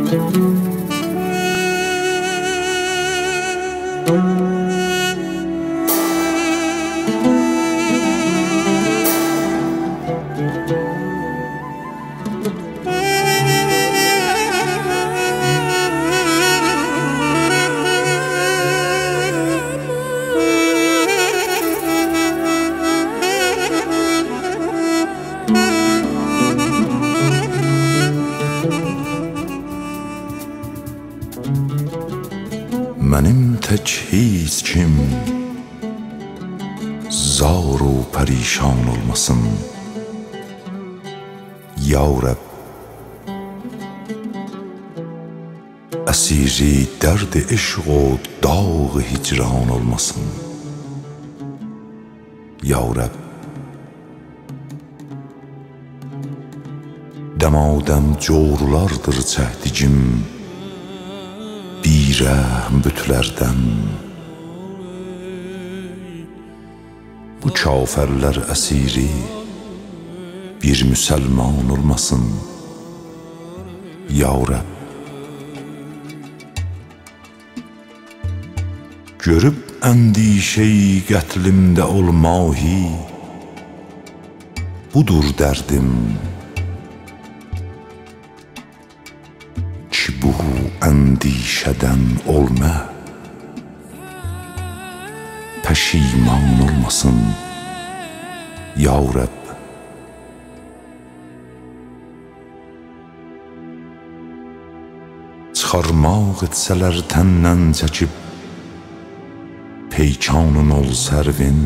Mənim tək heç kim zar و pərişan olmasın. Ya Rəbb, əsiri dərd eşq و dağ hicran olmasın. Ya Rəbb, dəmadəm corlardır çəhdicim, birəhm bütlərdən. Bu kafirlər əsiri bir müsəlman olmasın. Ya Rəbb, görüb əndişəyi qətlimdə olmahi, budur dərdim ki bu əndişədən olma, pəşiman olmasın. Ya Rəbb, çıxarmaq etsələr təndən çəkib, peykanın ol sərvin.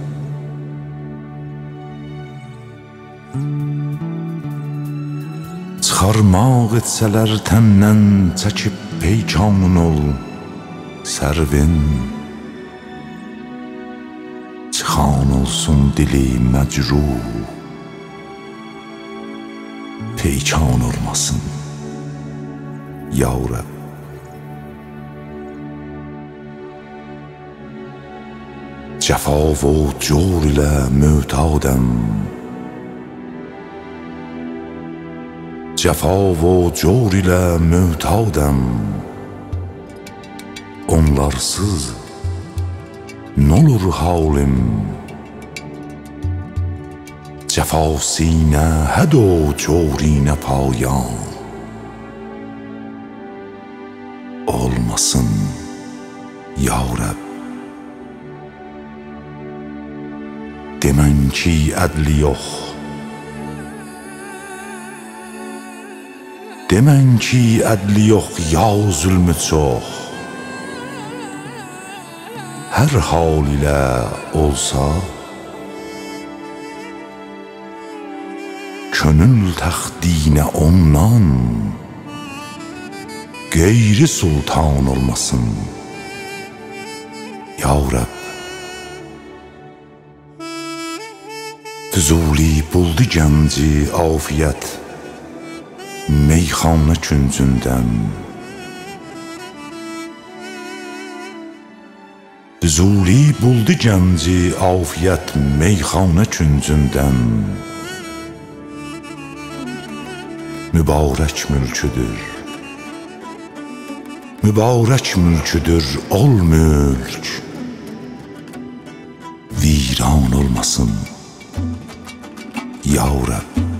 Çıxarmaq etsələr təndən çəkib, peykanın ol sərvin. Çıxan olsun dili məcruh, peykan olmasın. Ya Rəbb, cəfa və cor ilə mötadəm, cəfa və cor ilə mötadəm. Onlarsız n'olur halim, cəfasinə həd o corinə payan olmasın. Ya Rəbb, demən ki ədli yox, demən ki ədli yox, ya zülmü çox. Hər hal ilə olsa, könül təxdinə ondan qeyri sultan olmasın. Ya Rəbb, Füzuli buldu gənci afiyət meyxana küncündən. Füzuli buldu gənci afiyət meyxana küncündən. Mübarək mülküdür, mübarək mülküdür ol mülk, viran olmasın. Ya Rəbb,